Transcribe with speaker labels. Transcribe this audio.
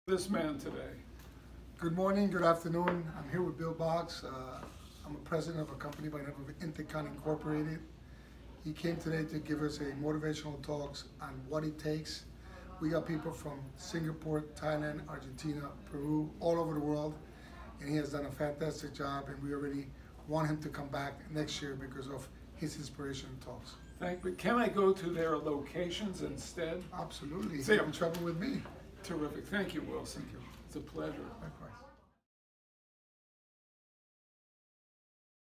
Speaker 1: This man today.
Speaker 2: Good morning, good afternoon. I'm here with Bill Boggs. I'm a president of a company by the name of Interccon Inc. He came today to give us a motivational talks on what it takes. We got people from Singapore, Thailand, Argentina, Peru, all over the world, and he has done a fantastic job, and we already want him to come back next year because of his inspirational talks.
Speaker 1: But can I go to their locations instead?
Speaker 2: Absolutely.
Speaker 1: See,
Speaker 2: You're in trouble with me.
Speaker 1: Terrific. Thank you, Wilson. It's a pleasure.